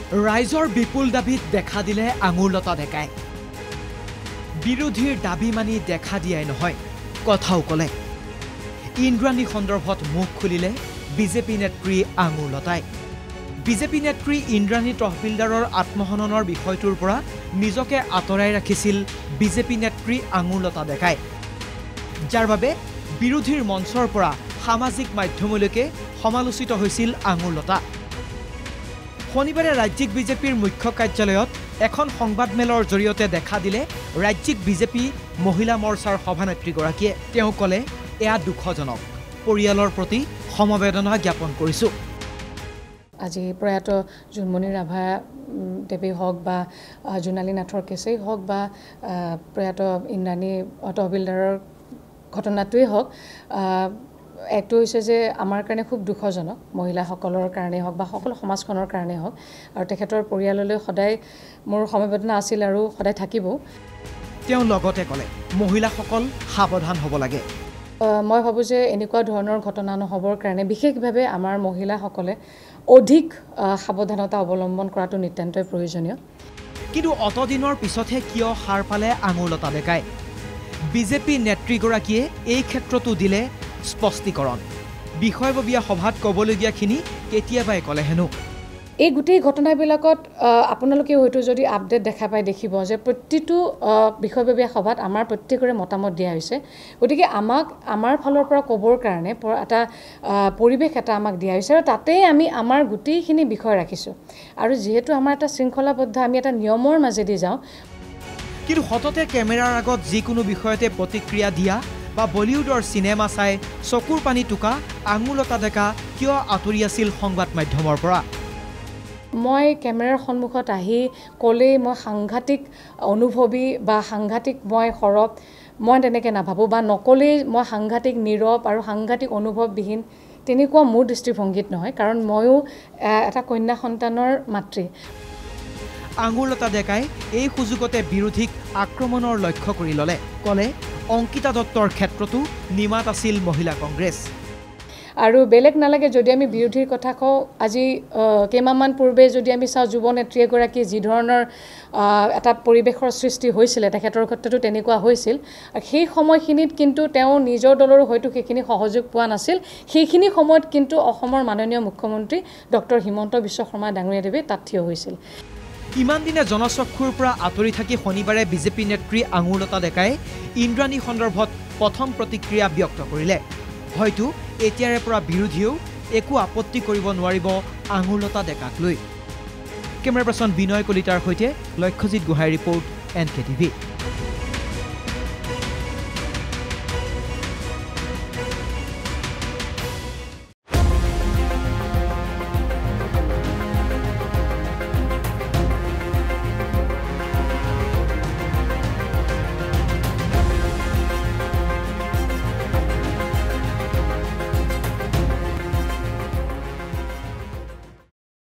ৰাইজৰ বিপুল দাবীত দেখা দিলে আঙুৰলতা ডেকাই বিৰোধীৰ দাবী মানি দেখা দিয়াই নহয় কথাও কলে ইন্দ্ৰাণী সন্দৰ্ভত মুখ খুলিলে বিজেপি নেত্ৰী আঙুৰলতাই বিজেপি নেত্ৰী ইন্দ্ৰাণী তহবিলদাৰৰ আত্মহননৰ বিষয়টোৰ পৰা নিজকে আঁতৰাই ৰাখিছিল বিজেপি নেত্ৰী আঙুৰলতা ডেকাই যাৰ বাবে বিৰোধীৰ মঞ্চৰ পৰা সামাজিক মাধ্যমলৈকে সমালোচিত হৈছিল আঙুৰলতা শনিবাৰে ৰাজ্যিক বিজেপিৰ মুখ্য কাৰ্যালয়ত এখন সংবাদমেলৰ জৰিয়তে দেখা দিলে ৰাজ্যিক বিজেপি মহিলা মৰ্চাৰ সভানেত্ৰীগৰাকীয়ে তেওঁ ক'লে এয়া দুখজনক পৰিয়ালৰ প্ৰতি সমবেদনা জ্ঞাপন কৰিছো আজি প্ৰয়াত জুনমণি ৰাভা দেৱী হওক বা জোনালী নাথৰ কেছেই হওক বা প্ৰয়াত ইন্দ্ৰাণী তহবিলদাৰৰ ঘটনাটোৱেই হওক এইটো হৈছে যে আমাৰ কাৰণে খুব দুখজনক মহিলাসকলৰ কাৰণে হওক বা সকলো সমাজখনৰ কাৰণে হওক আৰু তেখেতৰ পৰিয়াললৈ সদায় মোৰ সমবেদনা আছিল আৰু সদায় থাকিব তেওঁ লগতে ক'লে মহিলাসকল সাৱধান হ'ব লাগে মই ভাবোঁ যে এনেকুৱা ধৰণৰ ঘটনা নহ'বৰ কাৰণে বিশেষভাৱে আমাৰ মহিলাসকলে অধিক সাৱধানতা অৱলম্বন কৰাটো নিতান্তই প্ৰয়োজনীয় কিন্তু অতদিনৰ পিছতহে কিয় সাৰ পালে আঙুৰলতা ডেকাই বিজেপি নেত্ৰীগৰাকীয়ে এই ক্ষেত্ৰতো দিলে স্পষ্টীকৰণ বিষয়ববীয়া সভাত ক'বলগীয়াখিনি কেতিয়াবাই ক'লে হেনো এই গোটেই ঘটনাবিলাকত আপোনালোকে হয়তো যদি আপডেট দেখা পাই দেখিব যে প্ৰতিটো বিষয়ববীয়া সভাত আমাৰ প্ৰত্যেকৰে মতামত দিয়া হৈছে গতিকে আমাক আমাৰ ফালৰ পৰা ক'বৰ কাৰণে এটা পৰিৱেশ এটা আমাক দিয়া হৈছে আৰু তাতেই আমি আমাৰ গোটেইখিনি বিষয় ৰাখিছোঁ আৰু যিহেতু আমাৰ এটা শৃংখলাবদ্ধ আমি এটা নিয়মৰ মাজেদি যাওঁ কিন্তু সততে কেমেৰাৰ আগত যিকোনো বিষয়তে প্ৰতিক্ৰিয়া দিয়া বা বলিউডৰ চিনেমা চাই চকুৰ পানী টুকা আঙুৰলতা ডেকা কিয় আঁতৰি আছিল সংবাদ মাধ্যমৰ পৰা মই কেমেৰাৰ সন্মুখত আহি ক'লেই মই সাংঘাতিক অনুভৱী বা সাংঘাতিক মই সৰব মই তেনেকৈ নাভাবোঁ বা নক'লেই মই সাংঘাতিক নীৰৱ আৰু সাংঘাতিক অনুভৱবিহীন তেনেকুৱা মোৰ দৃষ্টিভংগীত নহয় কাৰণ ময়ো এটা কন্যা সন্তানৰ মাতৃ আঙুৰলতা ডেকাই এই সুযোগতে বিৰোধীক আক্ৰমণৰ লক্ষ্য কৰি ল'লে ক'লে অংকিতা দত্তৰ ক্ষেত্ৰতো নিমাত আছিল মহিলা কংগ্ৰেছ আৰু বেলেগ নালাগে যদি আমি বিৰোধীৰ কথা কওঁ আজি কেইমাহমান পূৰ্বে যদি আমি চাওঁ যুৱ নেত্ৰী এগৰাকী যি ধৰণৰ এটা পৰিৱেশৰ সৃষ্টি হৈছিলে তেখেতৰ ক্ষেত্ৰতো তেনেকুৱা হৈছিল সেই সময়খিনিত কিন্তু তেওঁ নিজৰ দলৰো হয়তো সেইখিনি সহযোগ পোৱা নাছিল সেইখিনি সময়ত কিন্তু অসমৰ মাননীয় মুখ্যমন্ত্ৰী ডক্টৰ হিমন্ত বিশ্ব শৰ্মা ডাঙৰীয়াদেৱে তাত থিয় হৈছিল ইমান দিনে জনচক্ষুৰ পৰা আঁতৰি থাকি শনিবাৰে বিজেপি নেত্ৰী আঙুৰলতা ডেকাই ইন্দ্ৰাণী সন্দৰ্ভত প্ৰথম প্ৰতিক্ৰিয়া ব্যক্ত কৰিলে হয়তো এতিয়াৰে পৰা বিৰোধীয়েও একো আপত্তি কৰিব নোৱাৰিব আঙুৰলতা ডেকাক লৈ কেমেৰা পাৰ্চন বিনয় কলিতাৰ সৈতে লক্ষ্যজিৎ গোহাঁইৰ ৰিপৰ্ট NKTV